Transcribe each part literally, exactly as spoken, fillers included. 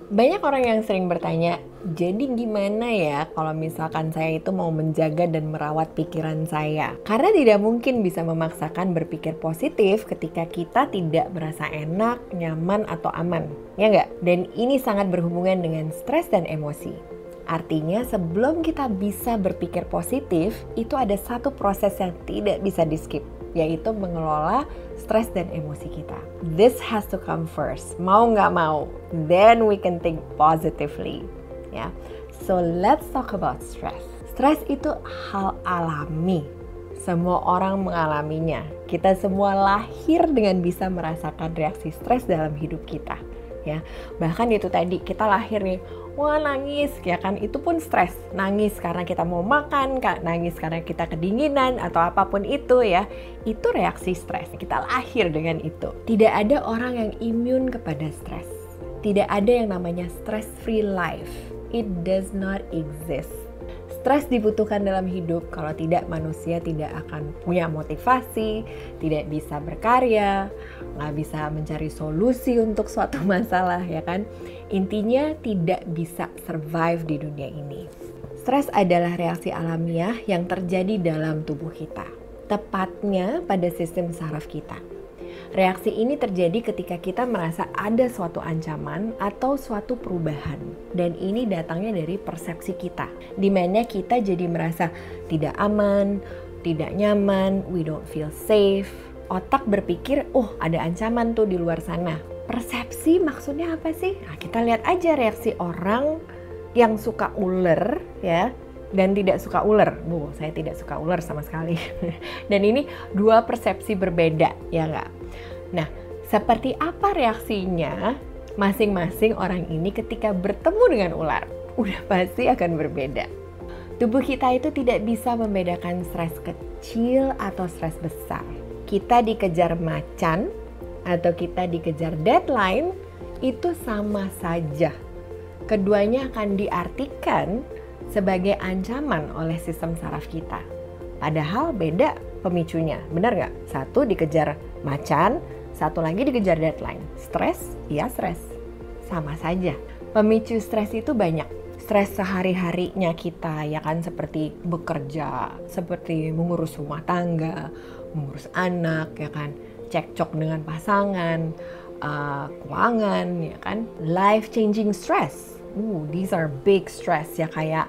Banyak orang yang sering bertanya, jadi gimana ya kalau misalkan saya itu mau menjaga dan merawat pikiran saya? Karena tidak mungkin bisa memaksakan berpikir positif ketika kita tidak merasa enak, nyaman, atau aman. Ya nggak? Dan ini sangat berhubungan dengan stres dan emosi. Artinya sebelum kita bisa berpikir positif, itu ada satu proses yang tidak bisa di-skip, yaitu mengelola stres dan emosi kita. This has to come first, mau nggak mau, then we can think positively. Ya, so let's talk about stress. Stress itu hal alami, semua orang mengalaminya. Kita semua lahir dengan bisa merasakan reaksi stres dalam hidup kita. Ya, bahkan itu tadi kita lahir nih, wah nangis, ya kan, itu pun stres. Nangis karena kita mau makan, nangis karena kita kedinginan atau apapun itu ya, itu reaksi stres. Kita lahir dengan itu. Tidak ada orang yang imun kepada stres. Tidak ada yang namanya stress free life. It does not exist. Stres dibutuhkan dalam hidup, kalau tidak manusia tidak akan punya motivasi, tidak bisa berkarya, nggak bisa mencari solusi untuk suatu masalah, ya kan? Intinya tidak bisa survive di dunia ini. Stres adalah reaksi alamiah yang terjadi dalam tubuh kita, tepatnya pada sistem saraf kita. Reaksi ini terjadi ketika kita merasa ada suatu ancaman atau suatu perubahan. Dan ini datangnya dari persepsi kita, di mana kita jadi merasa tidak aman, tidak nyaman, we don't feel safe. Otak berpikir, oh ada ancaman tuh di luar sana. Persepsi maksudnya apa sih? Nah, kita lihat aja reaksi orang yang suka ular ya, dan tidak suka ular. Bu, saya tidak suka ular sama sekali. Dan ini dua persepsi berbeda, ya nggak? Nah, seperti apa reaksinya masing-masing orang ini ketika bertemu dengan ular? Udah pasti akan berbeda. Tubuh kita itu tidak bisa membedakan stres kecil atau stres besar. Kita dikejar macan atau kita dikejar deadline, itu sama saja. Keduanya akan diartikan sebagai ancaman oleh sistem saraf kita. Padahal beda pemicunya, benar nggak? Satu dikejar macan, satu lagi dikejar deadline. Stres, ya stres. Sama saja. Pemicu stres itu banyak. Stres sehari-harinya kita, ya kan, seperti bekerja, seperti mengurus rumah tangga, mengurus anak, ya kan, cekcok dengan pasangan, uh, keuangan, ya kan, life-changing stress. Uh, these are big stress, ya, kayak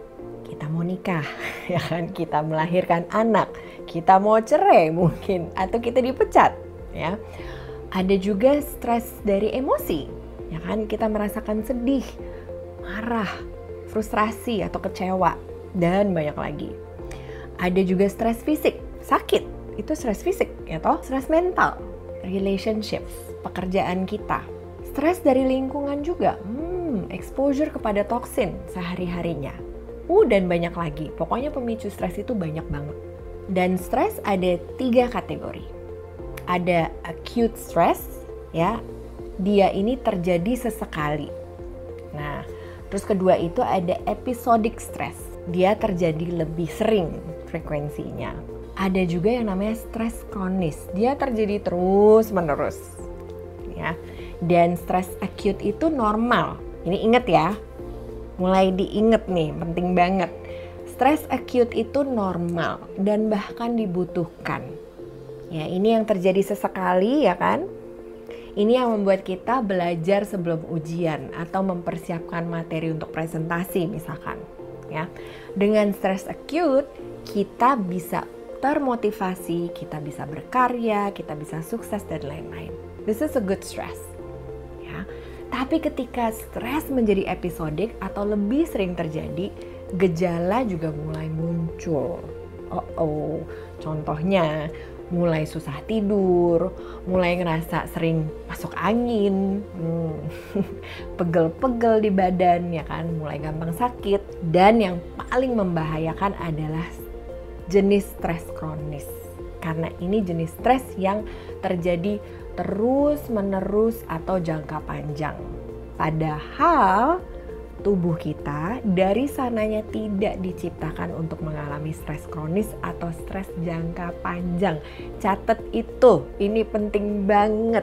kita mau nikah, ya kan, kita melahirkan anak, kita mau cerai mungkin, atau kita dipecat, ya. Ada juga stres dari emosi, ya kan, kita merasakan sedih, marah, frustrasi atau kecewa, dan banyak lagi. Ada juga stres fisik, sakit, itu stres fisik, ya toh, stres mental, relationships, pekerjaan kita. Stres dari lingkungan juga, hmm, exposure kepada toksin sehari-harinya. Uh, dan banyak lagi. Pokoknya pemicu stres itu banyak banget. Dan stres ada tiga kategori. Ada acute stress, ya. Dia ini terjadi sesekali. Nah, terus kedua itu ada episodic stress. Dia terjadi lebih sering frekuensinya. Ada juga yang namanya stres kronis. Dia terjadi terus-menerus, ya. Dan stres acute itu normal. Ini ingat ya. Mulai diinget nih, penting banget. Stres acute itu normal dan bahkan dibutuhkan. Ya, ini yang terjadi sesekali, ya kan? Ini yang membuat kita belajar sebelum ujian atau mempersiapkan materi untuk presentasi misalkan, ya. Dengan stres acute, kita bisa termotivasi, kita bisa berkarya, kita bisa sukses dan lain-lain. This is a good stress. Ya. Tapi ketika stres menjadi episodik atau lebih sering terjadi, gejala juga mulai muncul. Oh, oh. Contohnya, mulai susah tidur, mulai ngerasa sering masuk angin, hmm. pegel-pegel di badan, ya kan, mulai gampang sakit. Dan yang paling membahayakan adalah jenis stres kronis. Karena ini jenis stres yang terjadi terus-menerus atau jangka panjang. Padahal tubuh kita dari sananya tidak diciptakan untuk mengalami stres kronis atau stres jangka panjang. Catat itu, ini penting banget.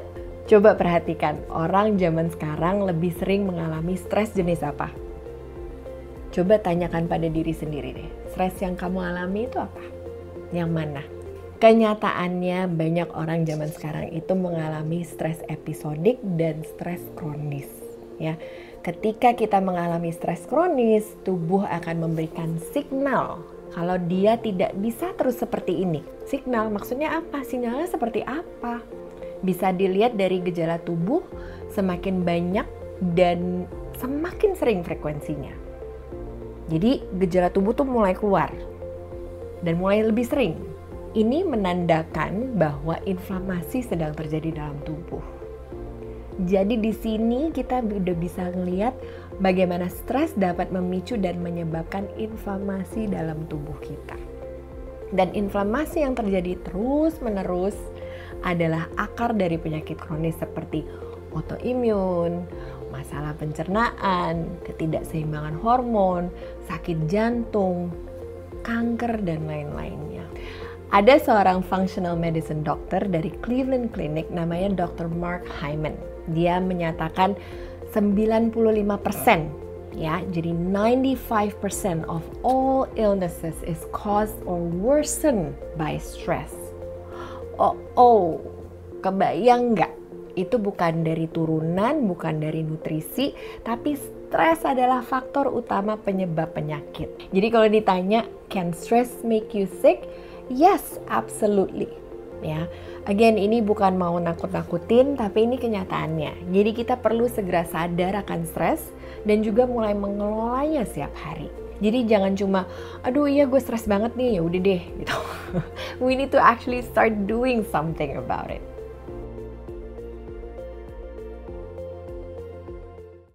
Coba perhatikan, orang zaman sekarang lebih sering mengalami stres jenis apa? Coba tanyakan pada diri sendiri deh, stres yang kamu alami itu apa? Yang mana? Kenyataannya banyak orang zaman sekarang itu mengalami stres episodik dan stres kronis. Ya, ketika kita mengalami stres kronis, tubuh akan memberikan signal kalau dia tidak bisa terus seperti ini. Signal maksudnya apa? Sinyalnya seperti apa? Bisa dilihat dari gejala tubuh semakin banyak dan semakin sering frekuensinya. Jadi gejala tubuh tuh mulai keluar dan mulai lebih sering. Ini menandakan bahwa inflamasi sedang terjadi dalam tubuh. Jadi di sini kita udah bisa ngelihat bagaimana stres dapat memicu dan menyebabkan inflamasi dalam tubuh kita. Dan inflamasi yang terjadi terus-menerus adalah akar dari penyakit kronis seperti autoimun, masalah pencernaan, ketidakseimbangan hormon, sakit jantung, kanker, dan lain-lainnya. Ada seorang functional medicine doctor dari Cleveland Clinic namanya dokter Mark Hyman. Dia menyatakan sembilan puluh lima persen ya, jadi ninety-five percent of all illnesses is caused or worsened by stress. Oh, oh, kebayang nggak? Itu bukan dari turunan, bukan dari nutrisi, tapi stres adalah faktor utama penyebab penyakit. Jadi kalau ditanya, can stress make you sick? Yes, absolutely. Ya, again ini bukan mau nakut-nakutin, tapi ini kenyataannya. Jadi kita perlu segera sadar akan stres dan juga mulai mengelolanya setiap hari. Jadi jangan cuma, aduh iya gue stres banget nih, ya udah deh gitu. We need to actually start doing something about it.